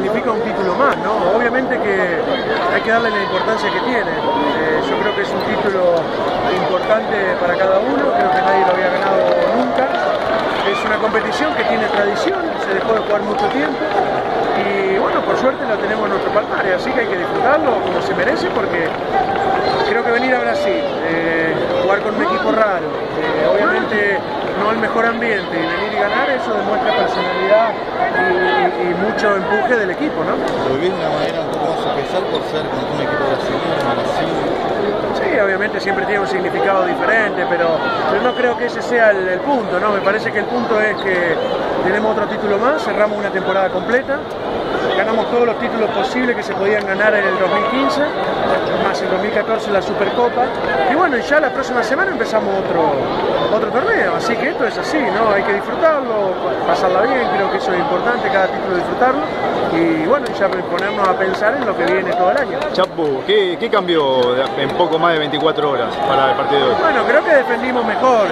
significa un título más, ¿no? Obviamente que hay que darle la importancia que tiene. Yo creo que es un título importante para cada uno, creo que nadie lo había ganado nunca. Es una competición que tiene tradición, se dejó de jugar mucho tiempo y bueno, por suerte lo tenemos en nuestro palmarés, así que hay que disfrutarlo como se merece, porque creo que venir a Brasil, jugar con un equipo raro, obviamente no el mejor ambiente, y venir y ganar, eso demuestra personalidad y mucho empuje del equipo, ¿no? ¿Lo vivís de una manera un poco más especial por ser contra un equipo brasileño, Brasil? Sí, obviamente siempre tiene un significado diferente, pero no creo que ese sea el punto, ¿no? Me parece que el punto es que tenemos otro título más, cerramos una temporada completa, ganamos todos los títulos posibles que se podían ganar en el 2015, más el 2014 la Supercopa, y bueno, y ya la próxima semana empezamos otro torneo, así que esto es así, ¿no? Hay que disfrutarlo, pasarla bien, creo que eso es importante, cada título disfrutarlo, y bueno, ya ponernos a pensar en lo que viene todo el año. Chapu, ¿qué cambió en poco más de 24 horas para el partido de hoy? Bueno, creo que defendimos mejor,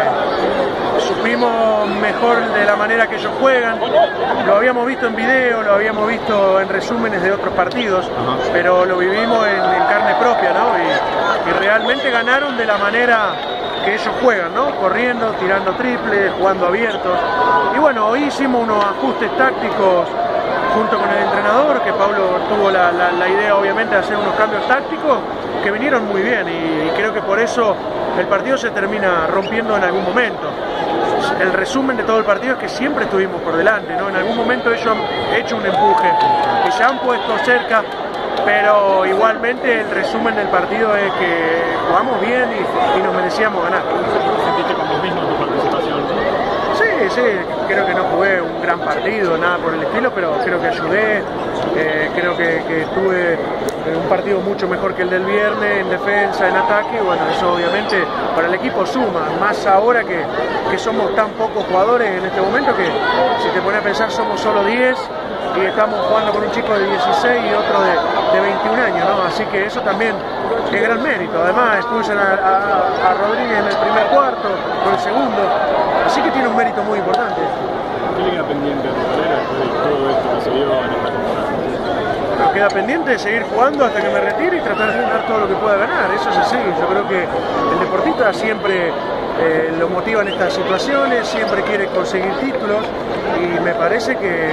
supimos mejor de la manera que ellos juegan, lo habíamos visto en video, lo habíamos visto en resúmenes de otros partidos, pero lo vivimos en carne propia, ¿no? Y realmente ganaron de la manera que ellos juegan, ¿no? Corriendo, tirando triples, jugando abiertos. Y bueno, hoy hicimos unos ajustes tácticos junto con el entrenador, que Pablo tuvo la idea obviamente de hacer unos cambios tácticos que vinieron muy bien, y creo que por eso el partido se termina rompiendo en algún momento. El resumen de todo el partido es que siempre estuvimos por delante, ¿no? En algún momento ellos han hecho un empuje, que se han puesto cerca, pero igualmente el resumen del partido es que jugamos bien y nos merecíamos ganar. ¿Sentiste con vos mismo tu participación? Sí, creo que no jugué un gran partido, nada por el estilo, pero creo que ayudé, creo que estuve en un partido mucho mejor que el del viernes, en defensa, en ataque, y bueno, eso obviamente para el equipo suma, más ahora que somos tan pocos jugadores en este momento, que si te pones a pensar somos solo 10 y estamos jugando con un chico de 16 y otro de 21 años, ¿no? Así que eso también es gran mérito. Además expulsan a Rodríguez en el primer cuarto, con el segundo, así que tiene un mérito muy importante. ¿Qué le queda pendiente a tu carrera después de todo esto que se dio en esta temporada? Nos queda pendiente de seguir jugando hasta que me retire y tratar de ganar todo lo que pueda ganar, eso es así. Yo creo que el deportista siempre lo motivan estas situaciones, siempre quiere conseguir títulos, y me parece que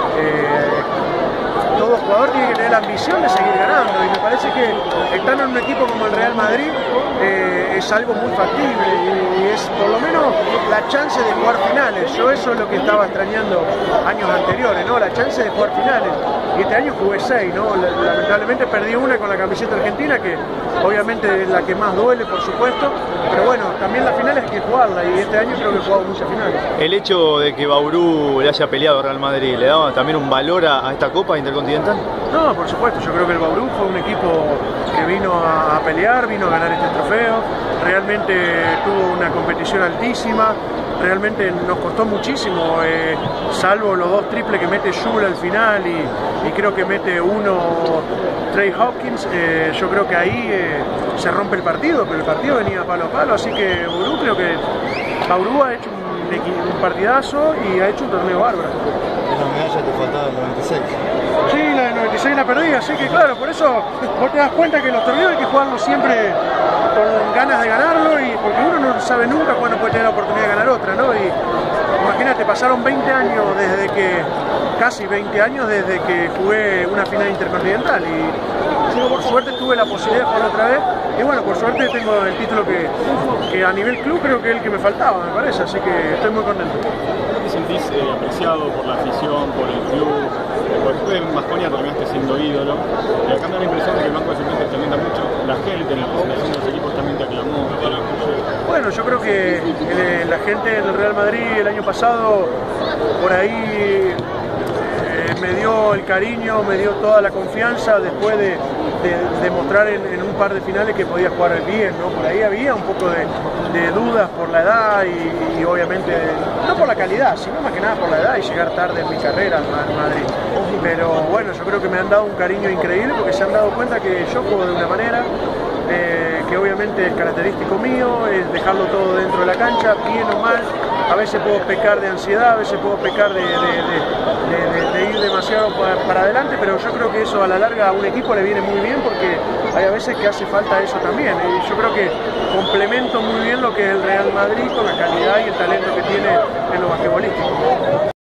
todo jugador tiene que tener la ambición de seguir ganando, y me parece que estando en un equipo como el Real Madrid es algo muy factible, y es por lo menos la chance de jugar finales. Yo eso es lo que estaba extrañando años anteriores, ¿no? La chance de jugar finales, y este año jugué 6, ¿no? Lamentablemente perdí una con la camiseta argentina, que obviamente es la que más duele, por supuesto, pero bueno, también las finales hay que jugarla, y este año creo que he jugado muchas finales. El hecho de que Bauru le haya peleado a Real Madrid, ¿le daba también un valor a esta Copa Intercontinental? No, por supuesto, yo creo que el Bauru fue un equipo que vino a pelear, vino a ganar este trofeo, realmente tuvo una competición altísima, realmente nos costó muchísimo, salvo los 2 triples que mete Jule al final y creo que mete uno Trey Hopkins, yo creo que ahí se rompe el partido, pero el partido venía palo a palo, así que Bauru, creo que Bauru ha hecho un partidazo y ha hecho un torneo bárbaro. Esa medalla te faltaba el 96. Sí, la del 96 la perdí, así que claro, por eso vos te das cuenta que los torneos hay que jugarlos siempre con ganas de ganarlo, y porque uno no sabe nunca cuándo puede tener la oportunidad de ganar otra, ¿no? Y imagínate, pasaron 20 años casi 20 años desde que jugué una final intercontinental, y por suerte tuve la posibilidad de jugar otra vez, y bueno, por suerte tengo el título que a nivel club creo que es el que me faltaba, me parece, así que estoy muy contento. ¿Te sentís apreciado por la afición, por el club? Porque tú en Baskonia terminaste siendo ídolo, y acá me da la impresión de que el banco de suplentes te alimenta mucho, la gente en la presentación de los equipos también te aclamó. Bueno, yo creo que la gente del Real Madrid el año pasado por ahí me dio el cariño, me dio toda la confianza después de demostrar en un par de finales que podía jugar bien, ¿no? Por ahí había un poco de dudas por la edad y obviamente no por la calidad, sino más que nada por la edad y llegar tarde en mi carrera al Madrid. Pero bueno, yo creo que me han dado un cariño increíble porque se han dado cuenta que yo juego de una manera que obviamente es característico mío, es dejarlo todo dentro de la cancha, bien o mal. A veces puedo pecar de ansiedad, a veces puedo pecar de ir demasiado para adelante, pero yo creo que eso a la larga a un equipo le viene muy bien porque hay a veces que hace falta eso también. Y yo creo que complemento muy bien lo que es el Real Madrid con la calidad y el talento que tiene en lo basquetbolístico.